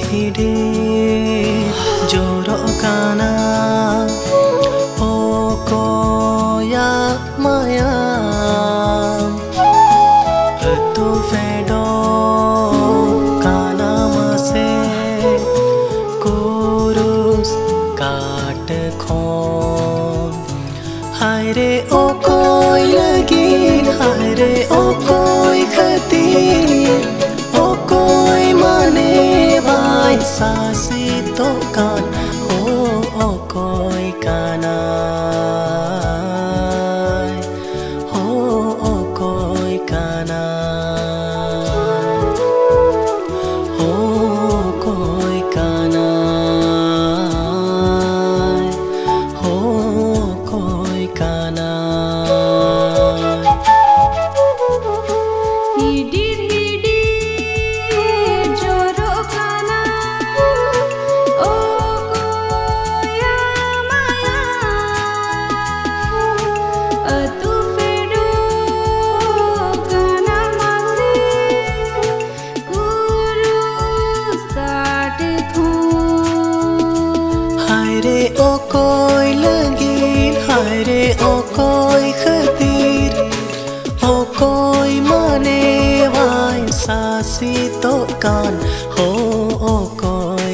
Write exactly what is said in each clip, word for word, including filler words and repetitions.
hidi jorok kana Okoy maya tu fedo kana mase kurus kaat khon hai re Okoy lagin hai re Okoy khatir Okoy mane vai sasi to kan ho Okoy kanay ho Okoy kanay ho Okoy kanay ho Okoy kanay hidir hidir jorok kana Okoy maya atu fedo kana mase kurus kaat khon hai re Okoy lagin hai re Okoy khatir Okoy mane vai sasi to kan ho Okoy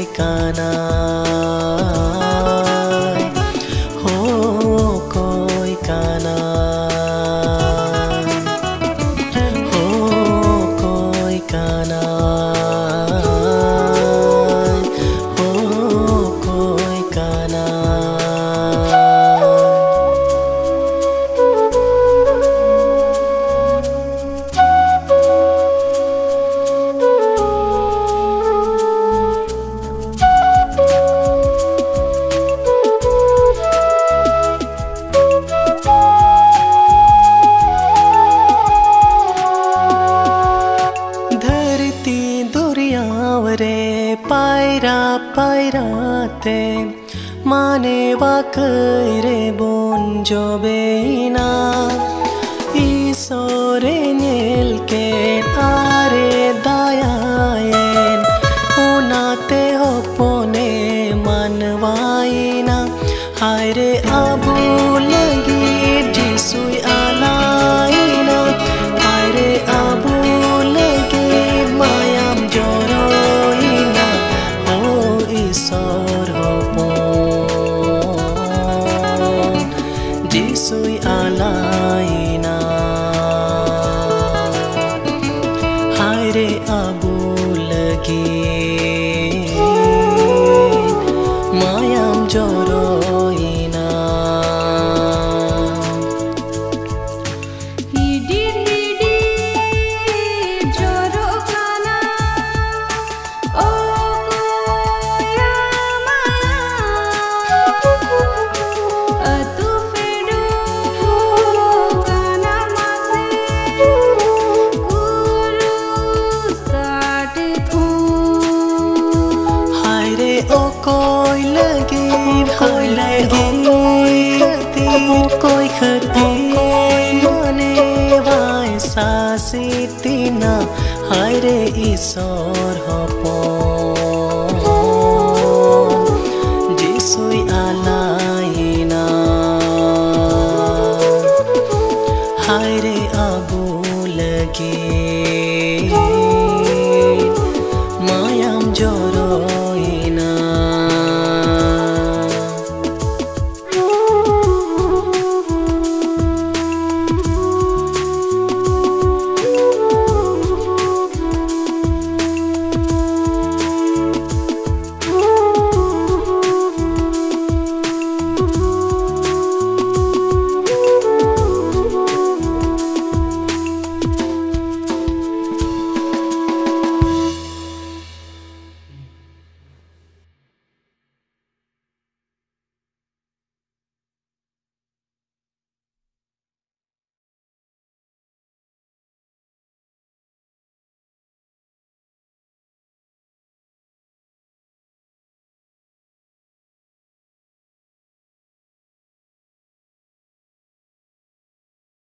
kanay ho Okoy kanay ho Okoy kanay ho Okoy kanay धरती दुरियावरे पायरा पायराते माने वाकरे bone जोबेना ईश्वरे नेलके आरे दायायेन उनाते होपोने मनवाइना हाय रे आबू लगी जिसुई आलाइना हाय रे आबू लगी मायाम जरोइना हो ईश्वर होपोन जिसुई आलाइना हाय रे आबू लगी मायाम जरोइना hidir hidir jorok kana Okoy maya atu fedo kana mase kurus kaat khon hai re Okoy lagin hai re Okoy khatir Okoy khatir mane vai sasi tina hai re Ishor